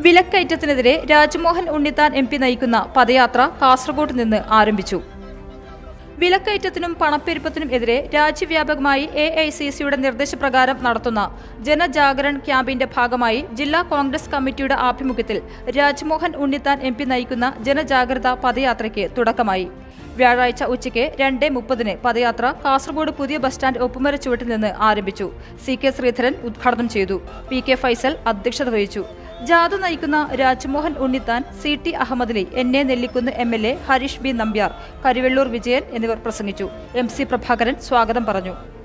വിലക്കയറ്റത്തിനെതിരെ Rajmohan Unnithan MP നയിക്കുന്ന പദയാത്ര കാസർഗോഡ് നിന്ന് ആരംഭിച്ചു. വിലക്കയറ്റത്തിനും പണപ്പെരുപ്പത്തിനും എതിരെ രാജ്യവ്യാപകമായി AICCയുടെ നിർദ്ദേശപ്രകാരം നടത്തുന്ന ജനജാഗരൺ ക്യാമ്പിന്റെ ഭാഗമായി ജില്ലാ കോൺഗ്രസ് കമ്മിറ്റിയുടെ ആഭിമുഖ്യത്തിൽ രാജ്മോഹൻ ഉണ്ണിത്താൻ MP നയിക്കുന്ന ജനജാഗ്രതാ പദയാത്രയ്ക്ക് തുടക്കമായി. വ്യാഴാഴ്ച ഉച്ചയ്ക്ക് 2:30 പദയാത്ര കാസർഗോഡ് പുതിയ ബസ് സ്റ്റാൻഡ് ഒപ്പുമര ചുവട്ടിൽ നിന്ന് ആരംഭിച്ചു. CK ശ്രീധരൻ ഉദ്ഘാടനം ചെയ്തു. PK ഫൈസൽ അധ്യക്ഷത വഹിച്ചു. ജാഥ നയിക്കുന്ന Rajmohan Unnithan, CT അഹമ്മദലി, NA Nellikunnu MLA, Harish B Nambiar, Karivellur Vijayan എന്നിവർ പ്രസംഗിച്ചു. MC പ്രഭാകരൻ സ്വാഗതം പറഞ്ഞു.